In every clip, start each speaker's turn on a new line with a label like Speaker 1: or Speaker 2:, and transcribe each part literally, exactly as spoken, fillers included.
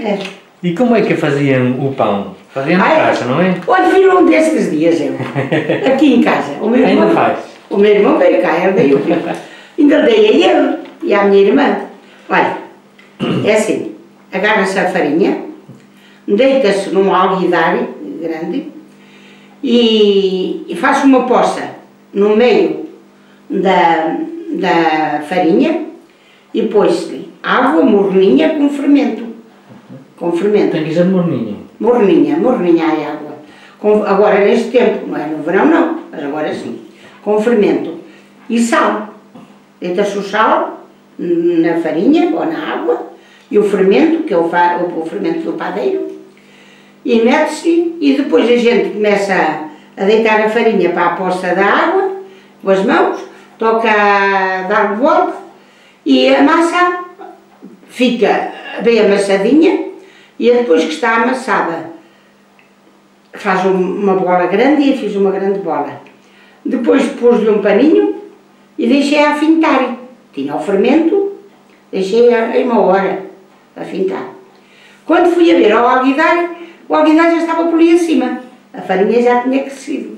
Speaker 1: É.
Speaker 2: E como é que faziam o pão? Faziam na casa, não é?
Speaker 1: Olha, viram um destes dias eu, aqui em casa. O meu irmão,
Speaker 2: ainda faz?
Speaker 1: O meu irmão veio cá, ele veio aqui. Ainda dei a ele e à minha irmã. Olha, é assim, agarra-se a farinha, deita-se num alguidar grande e, e faz uma poça no meio da, da farinha e põe-se água morninha com fermento. Com fermento.
Speaker 2: Tem que ser morninha.
Speaker 1: Morninha, morninha a água. Com, agora neste tempo, não é no verão não, mas agora sim. Com fermento. E sal. Deita-se o sal na farinha ou na água e o fermento, que é o, o, o fermento do padeiro, e mete-se e depois a gente começa a, a deitar a farinha para a poça da água com as mãos, toca a dar volta e a massa fica bem amassadinha e depois que está amassada faz uma bola grande e eu fiz uma grande bola. Depois pus-lhe um paninho e deixei a afintar. Tinha o fermento, deixei aí uma hora a afintar. Quando fui a ver ao alguidar, o alguidar já estava por ali acima. A farinha já tinha crescido.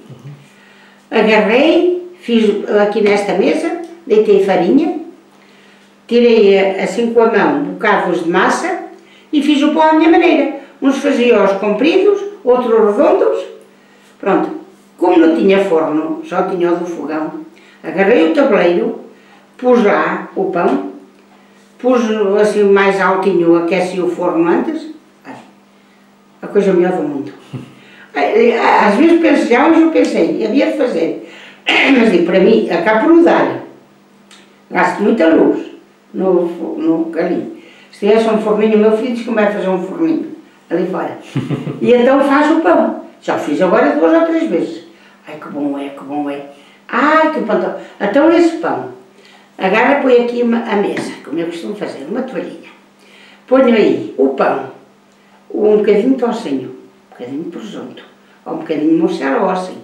Speaker 1: Agarrei, fiz aqui nesta mesa, deitei farinha, tirei assim com a mão bocados de massa e fiz o pão à minha maneira. Uns fazia os compridos, outros redondos. Pronto. Como não tinha forno, só tinha o do fogão, agarrei o tabuleiro, pus lá o pão, pus assim mais altinho, aqueci o forno antes, ai, a coisa melhor do mundo. Às vezes penso, já hoje eu pensei, havia de fazer, mas digo, para mim, acaba por mudar, gasto muita luz no, no ali. Se tivesse um forninho, o meu filho diz que vai fazer um forninho ali fora, e então faz o pão. Já fiz agora duas ou três vezes. Ai, que bom é, que bom é. Ai, que pão. Então esse pão, agarra, põe aqui uma, a mesa, como eu costumo fazer, uma toalhinha. Ponho aí o pão, um bocadinho de tocinho, um bocadinho de presunto, ou um bocadinho de mussarela, ou assim.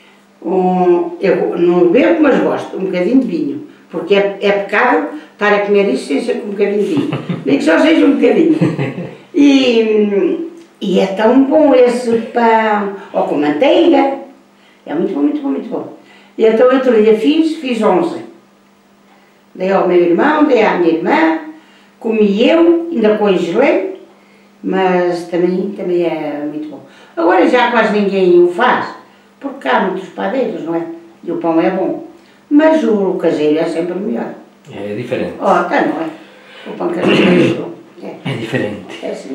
Speaker 1: Um, eu não bebo, mas gosto, um bocadinho de vinho, porque é, é pecado estar a comer isso sem ser com um bocadinho de vinho. Nem que só seja um bocadinho. E... E é tão bom esse pão, ou com manteiga, é muito bom, muito bom, muito bom. E então outro dia fiz, fiz onze. Dei ao meu irmão, dei à minha irmã, comi eu, ainda congelei, mas também, também é muito bom. Agora já quase ninguém o faz, porque há muitos padeiros, não é? E o pão é bom. Mas o caseiro é sempre melhor.
Speaker 2: É diferente.
Speaker 1: Oh, tá, não é? O pão caseiro é.
Speaker 2: É diferente.
Speaker 1: É sim.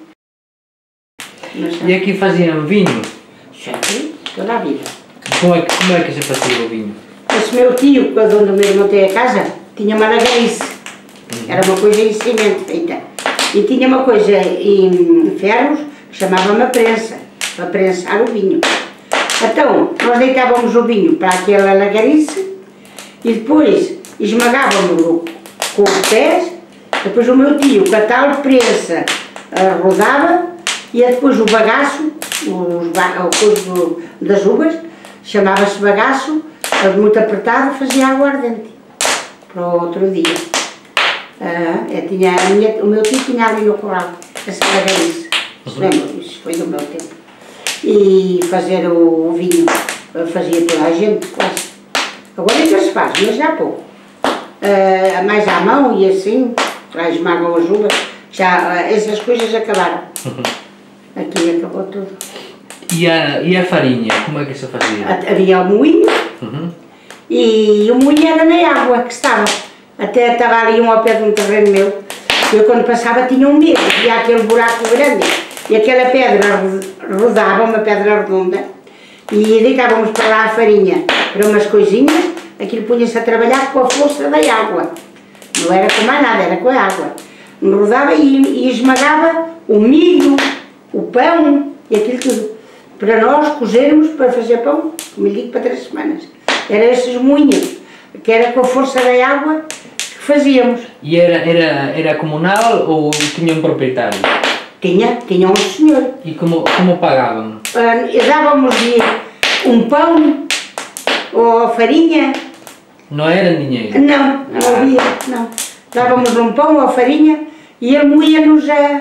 Speaker 2: E aqui faziam vinho?
Speaker 1: Sempre, toda a vida.
Speaker 2: Como é, que, como é que se fazia o vinho?
Speaker 1: Esse meu tio, quando o meu irmão tem a casa, tinha uma lagarice. Uhum. Era uma coisa em cimento feita. E tinha uma coisa em ferros que chamava uma prensa, para prensar o vinho. Então, nós deitávamos o vinho para aquela lagarice e depois esmagávamos-lo com os pés. Depois o meu tio, com a tal prensa, rodava. E depois o bagaço, os ba o coisa das uvas, chamava-se bagaço, muito apertado, fazia água ardente para o outro dia. Ah, eu tinha, a minha, o meu tio tinha ali no corral, essa lagarice, isso lembro, isso foi do meu tempo. E fazer o, o vinho, fazia toda a gente, quase. Agora ainda se faz, mas já há pouco. Ah, mais à mão e assim, lá esmagam as uvas, já, essas coisas acabaram. Aqui acabou tudo.
Speaker 2: E a, e a farinha, como é que se fazia?
Speaker 1: Havia o moinho,
Speaker 2: uhum.
Speaker 1: E o moinho era na água que estava. Até estava ali um ao pé de um terreno meu. Eu quando passava tinha um medo, via aquele buraco grande. E aquela pedra rodava, uma pedra redonda, e deitávamos para lá a farinha para umas coisinhas, aquilo punha-se a trabalhar com a força da água. Não era com mais nada, era com a água. Rodava e, e esmagava o milho, o pão e aquilo tudo, para nós cozermos para fazer pão, como lhe digo, para três semanas. Eram esses moinhos, que era com a força da água que fazíamos.
Speaker 2: E era, era, era comunal ou tinha um proprietário?
Speaker 1: Tinha, tinha um senhor.
Speaker 2: E como, como pagavam?
Speaker 1: Uh, Dávamos-lhe um pão ou farinha.
Speaker 2: Não era dinheiro?
Speaker 1: Não, não havia, não. Dávamos um pão ou farinha e ele moía-nos a,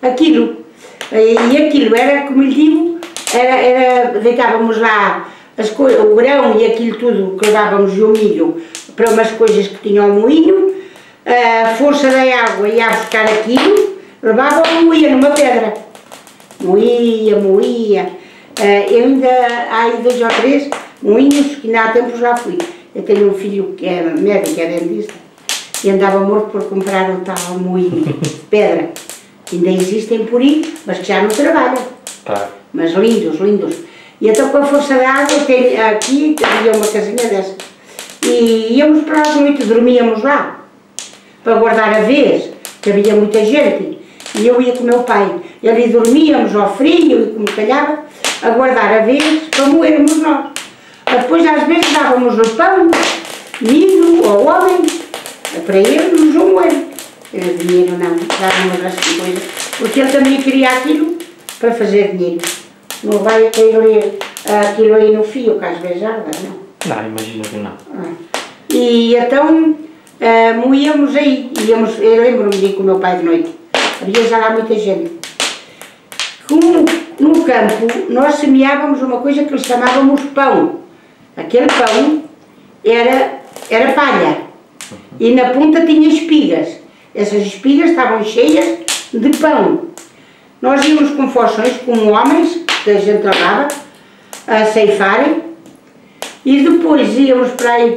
Speaker 1: aquilo. E aquilo era, como lhe digo, era, era, deitávamos lá as o grão e aquilo tudo que levávamos e o milho para umas coisas que tinham o moinho, a força da água ia buscar aquilo, levava ou moía numa pedra. Moía, moía. Eu ainda, há aí dois ou três moinhos que ainda há tempos já fui. Eu tenho um filho que é médico, é dentista, e andava morto por comprar um tal moinho de pedra, que ainda existem por aí, mas que já não trabalham. Tá. Mas lindos, lindos. E então com a força da água, tem, aqui havia uma casinha dessa. E íamos para lá de noite, dormíamos lá, para guardar a vez, que havia muita gente. E eu ia com o meu pai. E ali dormíamos ao frio e como calhava, a guardar a vez para moermos nós. Depois às vezes dávamos o pão, milho ao homem, para irmos o moer. Dinheiro não, dávamos assim coisas, porque ele também queria aquilo para fazer dinheiro. Não vai aquele, aquilo aí no fio, que às vezes arda, não?
Speaker 2: Não, imagino que não.
Speaker 1: Ah. E então uh, moíamos aí, íamos, eu lembro-me de ir com o meu pai de noite, havia já lá muita gente. Como no campo nós semeávamos uma coisa que lhe chamávamos pão. Aquele pão era, era palha e na ponta tinha espigas. Essas espigas estavam cheias de pão. Nós íamos com forções, como homens, que a gente trabalhava, a ceifarem, e depois íamos para aí,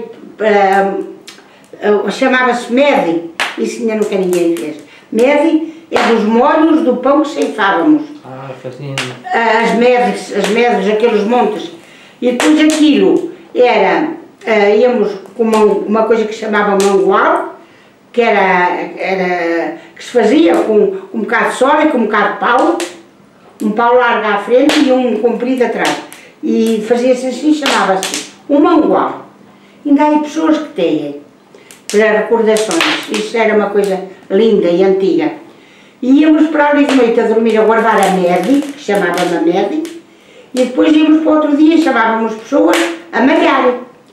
Speaker 1: chamava-se mede, isso ainda nunca ninguém fez. Mede é dos molhos do pão que ceifávamos.
Speaker 2: Ah, fazendo.
Speaker 1: As medes, as medes, aqueles montes. E depois aquilo era, íamos com uma, uma coisa que se chamava mangual, que era, era, que se fazia com, com um bocado de sola e com um bocado de pau, um pau largo à frente e um comprido atrás. E fazia-se assim, chamava-se um mangual. Ainda há pessoas que têm, para recordações, isso era uma coisa linda e antiga. E íamos para ali de noite a dormir, a guardar a mede, que chamava-me a mede, e depois íamos para outro dia, chamávamos pessoas a malhar.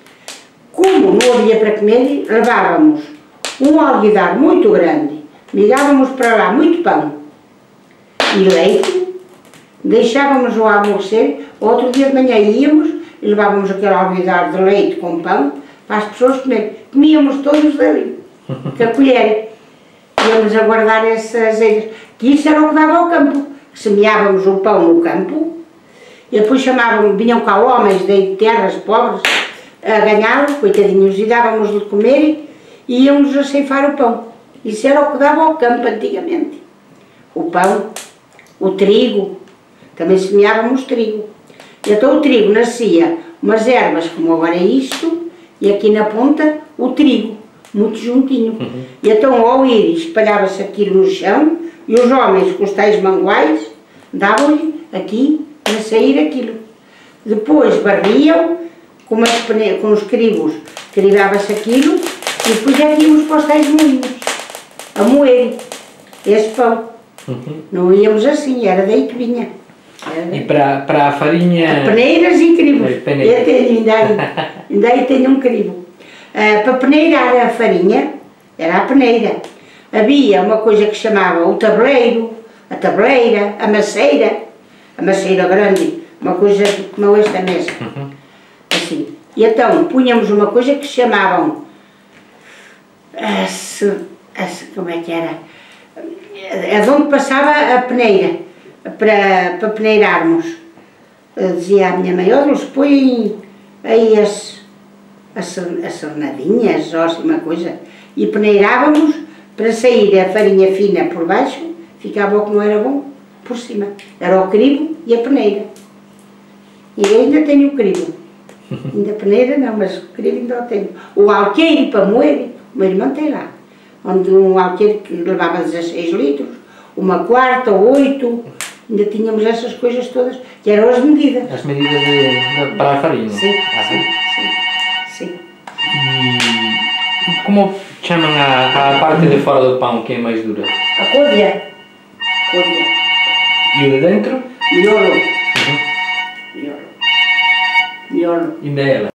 Speaker 1: Como não havia para comer, levávamos um alguidar muito grande, ligávamos para lá muito pão e leite, deixávamos o almoçar, outro dia de manhã íamos e levávamos aquele alguidar de leite com pão para as pessoas comerem. Comíamos todos dali, com a colher. Íamos a guardar essas ervas, que isso era o que dava ao campo. Semeávamos o pão no campo e depois chamavam, vinham cá homens de terras pobres a ganhar, coitadinhos, e dávamos de comer e íamos a ceifar o pão. Isso era o que dava ao campo antigamente. O pão, o trigo, também semeávamos trigo. E então o trigo nascia umas ervas como agora é isto, e aqui na ponta o trigo, muito juntinho. Uhum. E então ao ir espalhava-se aquilo no chão e os homens com os tais manguais davam-lhe aqui para sair aquilo. Depois barriam com, umas, com os cribos, cribava-se aquilo e depois já íamos para os tais moinhos a moer esse pão. Uhum. Não íamos assim, era daí que vinha. Era...
Speaker 2: E para, para a farinha?
Speaker 1: A peneiras e cribos. Eu tenho, ainda, aí, ainda aí tenho um cribo. Uh, para peneirar a farinha, era a peneira. Havia uma coisa que chamava o tabuleiro, a tableira, a maceira, a maceira grande, uma coisa como esta mesa. Uhum. Assim. E então punhamos uma coisa que chamavam, a se, a se, como é que era? É de onde passava a peneira, para, para peneirarmos. Dizia a minha mãe, olha, eles põem aí as, as, as sornadinhas, ou assim uma coisa, e peneirávamos para sair a farinha fina por baixo, ficava o que não era bom por cima. Era o cribo e a peneira. E eu ainda tenho o cribo. Ainda a peneira não, mas o cribo ainda o tenho. O alqueire para moer, o meu irmão tem lá. Onde um alqueire que levava dezasseis litros, uma quarta ou oito, ainda tínhamos essas coisas todas, que eram as medidas.
Speaker 2: As medidas de, de, para a farinha?
Speaker 1: Sim, ah, sim, sim, sim.
Speaker 2: E como chamam a, a parte de fora do pão que é mais dura?
Speaker 1: A côdea. Côdea.
Speaker 2: E o de dentro?
Speaker 1: Miolo.
Speaker 2: Uhum.
Speaker 1: Miolo. Miolo.
Speaker 2: Ainda é ela?